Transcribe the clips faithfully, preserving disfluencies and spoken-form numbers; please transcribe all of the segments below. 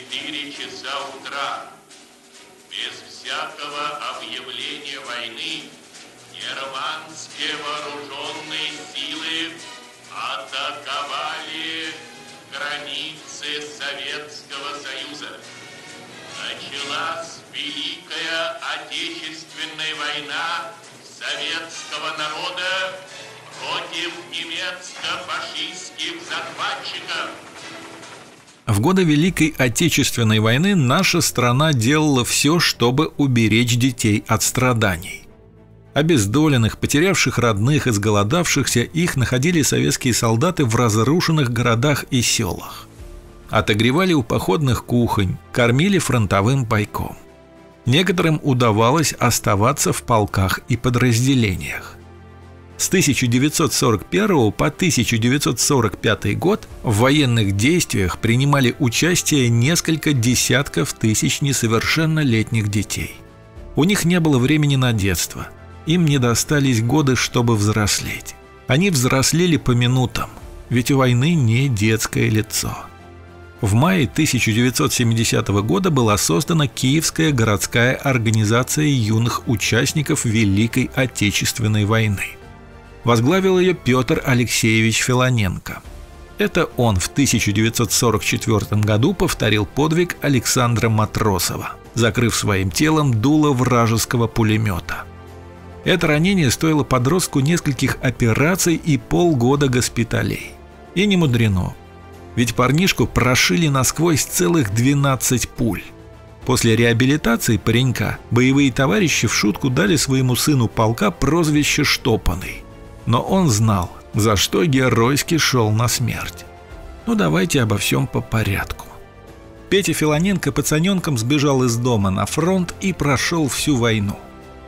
четыре часа утра, без всякого объявления войны, германские вооруженные силы атаковали границы Советского Союза. Началась Великая Отечественная война советского народа против немецко-фашистских захватчиков. В годы Великой Отечественной войны наша страна делала все, чтобы уберечь детей от страданий. Обездоленных, потерявших родных, изголодавшихся, их находили советские солдаты в разрушенных городах и селах. Отогревали у походных кухонь, кормили фронтовым пайком. Некоторым удавалось оставаться в полках и подразделениях. С тысяча девятьсот сорок первого по тысяча девятьсот сорок пятый год в военных действиях принимали участие несколько десятков тысяч несовершеннолетних детей. У них не было времени на детство, им не достались годы, чтобы взрослеть. Они взрослели по минутам, ведь у войны не детское лицо. В мае тысяча девятьсот семидесятого года была создана Киевская городская организация юных участников Великой Отечественной войны. Возглавил ее Петр Алексеевич Филоненко. Это он в тысяча девятьсот сорок четвёртом году повторил подвиг Александра Матросова, закрыв своим телом дуло вражеского пулемета. Это ранение стоило подростку нескольких операций и полгода госпиталей. И не мудрено, ведь парнишку прошили насквозь целых двенадцать пуль. После реабилитации паренька боевые товарищи в шутку дали своему сыну полка прозвище «Штопанный». Но он знал, за что геройски шел на смерть. Ну давайте обо всем по порядку. Петя Филоненко пацаненком сбежал из дома на фронт и прошел всю войну.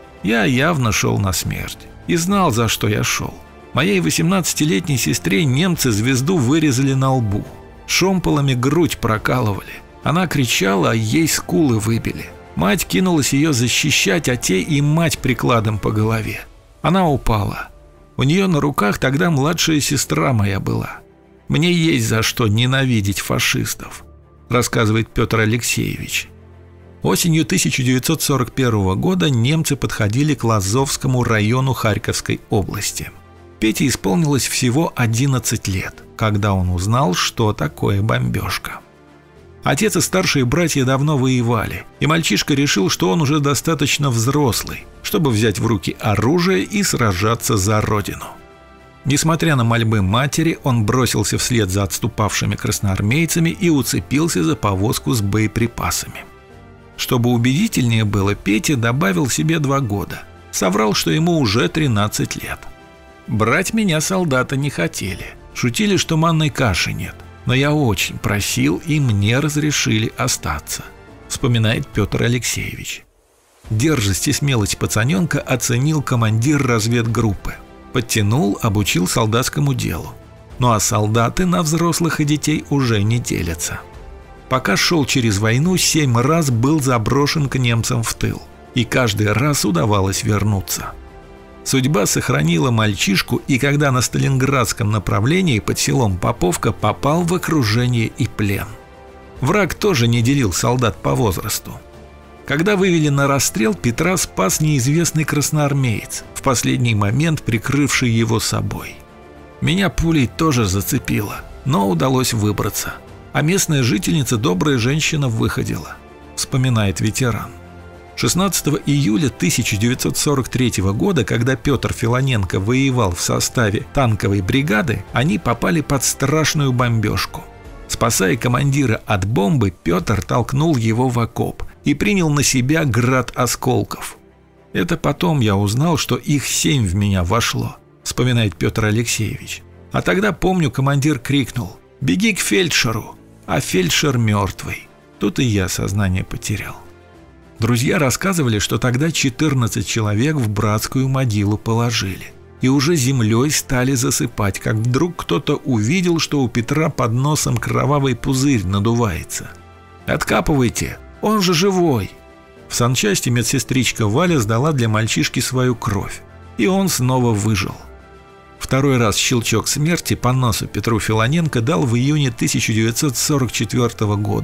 Я явно шел на смерть и знал, за что я шел. Моей восемнадцатилетней сестре немцы звезду вырезали на лбу, шомполами грудь прокалывали. Она кричала, а ей скулы выбили. Мать кинулась ее защищать, а те и мать прикладом по голове. Она упала. У нее на руках тогда младшая сестра моя была. Мне есть за что ненавидеть фашистов, рассказывает Петр Алексеевич. Осенью тысяча девятьсот сорок первого года немцы подходили к Лазовскому району Харьковской области. Пете исполнилось всего одиннадцать лет, когда он узнал, что такое бомбежка. Отец и старшие братья давно воевали, и мальчишка решил, что он уже достаточно взрослый, чтобы взять в руки оружие и сражаться за родину. Несмотря на мольбы матери, он бросился вслед за отступавшими красноармейцами и уцепился за повозку с боеприпасами. Чтобы убедительнее было, Петя добавил себе два года. Соврал, что ему уже тринадцать лет. Брать меня солдата не хотели. Шутили, что манной каши нет. Но я очень просил, и мне разрешили остаться, вспоминает Петр Алексеевич. Дерзость и смелость пацаненка оценил командир разведгруппы. Подтянул, обучил солдатскому делу. Ну а солдаты на взрослых и детей уже не делятся. Пока шел через войну, семь раз был заброшен к немцам в тыл. И каждый раз удавалось вернуться. Судьба сохранила мальчишку, и когда на Сталинградском направлении под селом Поповка попал в окружение и плен. Враг тоже не делил солдат по возрасту. Когда вывели на расстрел, Петра спас неизвестный красноармеец, в последний момент прикрывший его собой. Меня пулей тоже зацепило, но удалось выбраться. А местная жительница, добрая женщина, выходила, вспоминает ветеран. шестнадцатого июля тысяча девятьсот сорок третьего года, когда Петр Филоненко воевал в составе танковой бригады, они попали под страшную бомбежку. Спасая командира от бомбы, Петр толкнул его в окоп и принял на себя град осколков. Это потом я узнал, что их семь в меня вошло, вспоминает Петр Алексеевич. А тогда, помню, командир крикнул: «Беги к фельдшеру!» А фельдшер мертвый. Тут и я сознание потерял. Друзья рассказывали, что тогда четырнадцать человек в братскую могилу положили. И уже землей стали засыпать, как вдруг кто-то увидел, что у Петра под носом кровавый пузырь надувается. «Откапывайте, он же живой!» В санчасти медсестричка Валя сдала для мальчишки свою кровь, и он снова выжил. Второй раз щелчок смерти по носу Петру Филоненко дал в июне тысяча девятьсот сорок четвёртого года,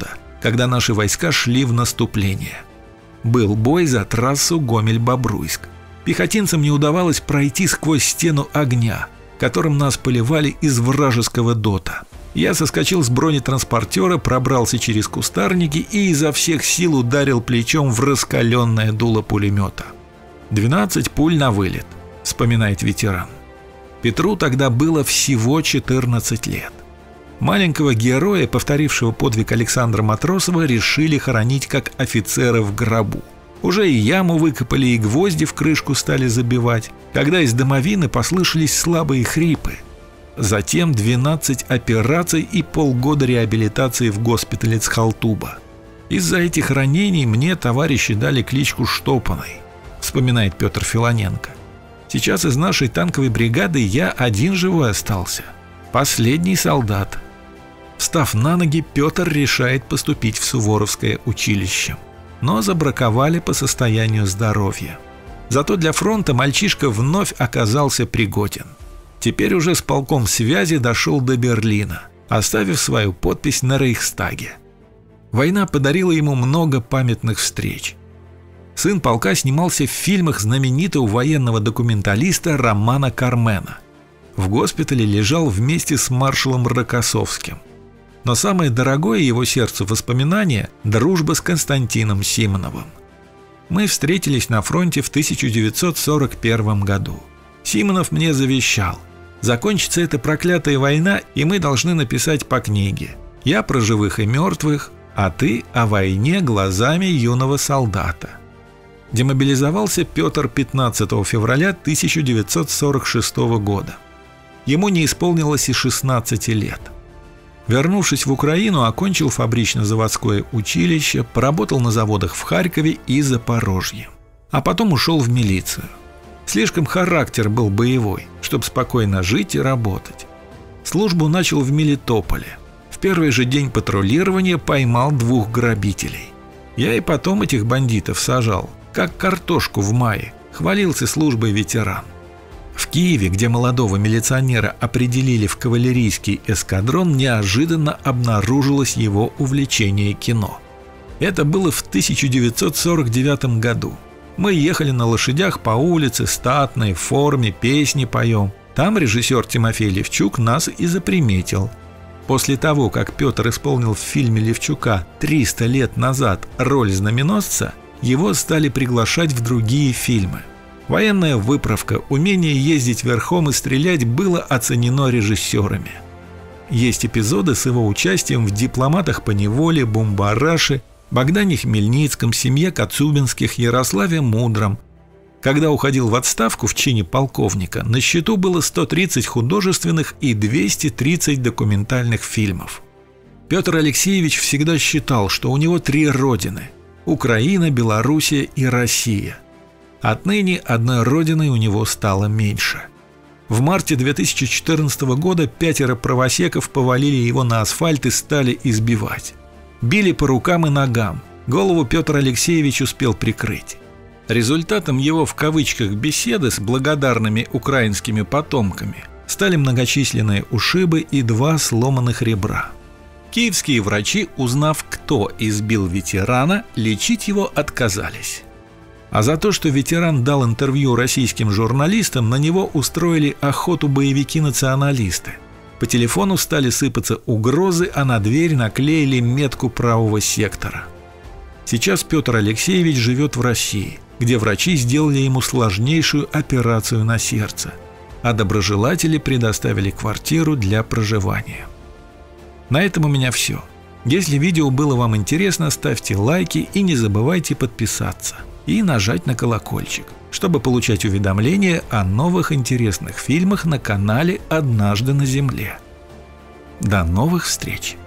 когда наши войска шли в наступление. Был бой за трассу Гомель-Бобруйск. Пехотинцам не удавалось пройти сквозь стену огня, которым нас поливали из вражеского дота. Я соскочил с бронетранспортера, пробрался через кустарники и изо всех сил ударил плечом в раскаленное дуло пулемета. «двенадцать пуль на вылет», — вспоминает ветеран. Петру тогда было всего четырнадцать лет. Маленького героя, повторившего подвиг Александра Матросова, решили хоронить как офицера в гробу. Уже и яму выкопали, и гвозди в крышку стали забивать, когда из домовины послышались слабые хрипы. Затем двенадцать операций и полгода реабилитации в госпитале Цхалтуба. Из-за этих ранений мне товарищи дали кличку Штопаной, вспоминает Петр Филоненко. Сейчас из нашей танковой бригады я один живой остался. Последний солдат. Встав на ноги, Петр решает поступить в Суворовское училище. Но забраковали по состоянию здоровья. Зато для фронта мальчишка вновь оказался пригоден. Теперь уже с полком связи дошел до Берлина, оставив свою подпись на Рейхстаге. Война подарила ему много памятных встреч. Сын полка снимался в фильмах знаменитого военного документалиста Романа Кармена. В госпитале лежал вместе с маршалом Рокоссовским. Но самое дорогое его сердцу воспоминание – дружба с Константином Симоновым. Мы встретились на фронте в тысяча девятьсот сорок первом году. Симонов мне завещал: закончится эта проклятая война, и мы должны написать по книге. Я про живых и мертвых, а ты о войне глазами юного солдата. Демобилизовался Петр пятнадцатого февраля тысяча девятьсот сорок шестого года. Ему не исполнилось и шестнадцати лет. Вернувшись в Украину, окончил фабрично-заводское училище, поработал на заводах в Харькове и Запорожье. А потом ушел в милицию. Слишком характер был боевой, чтобы спокойно жить и работать. Службу начал в Мелитополе. В первый же день патрулирования поймал двух грабителей. Я и потом этих бандитов сажал, как картошку в мае, хвалился службой ветеран. В Киеве, где молодого милиционера определили в кавалерийский эскадрон, неожиданно обнаружилось его увлечение кино. Это было в тысяча девятьсот сорок девятом году. Мы ехали на лошадях по улице, статной, в форме, песни поем. Там режиссер Тимофей Левчук нас и заприметил. После того, как Петр исполнил в фильме Левчука триста лет назад роль знаменосца, его стали приглашать в другие фильмы. Военная выправка, умение ездить верхом и стрелять было оценено режиссерами. Есть эпизоды с его участием в «Дипломатах по неволе», «Бумбараше», Богдане Хмельницком, семье Коцюбинских, Ярославе Мудром. Когда уходил в отставку в чине полковника, на счету было сто тридцать художественных и двести тридцать документальных фильмов. Петр Алексеевич всегда считал, что у него три родины – Украина, Белоруссия и Россия. Отныне одной родиной у него стало меньше. В марте две тысячи четырнадцатого года пятеро правосеков повалили его на асфальт и стали избивать. Били по рукам и ногам, голову Петр Алексеевич успел прикрыть. Результатом его в кавычках беседы с благодарными украинскими потомками стали многочисленные ушибы и два сломанных ребра. Киевские врачи, узнав, кто избил ветерана, лечить его отказались. А за то, что ветеран дал интервью российским журналистам, на него устроили охоту боевики-националисты. По телефону стали сыпаться угрозы, а на дверь наклеили метку правого сектора. Сейчас Петр Алексеевич живет в России, где врачи сделали ему сложнейшую операцию на сердце, а доброжелатели предоставили квартиру для проживания. На этом у меня все. Если видео было вам интересно, ставьте лайки и не забывайте подписаться и нажать на колокольчик, чтобы получать уведомления о новых интересных фильмах на канале «Однажды на Земле». До новых встреч!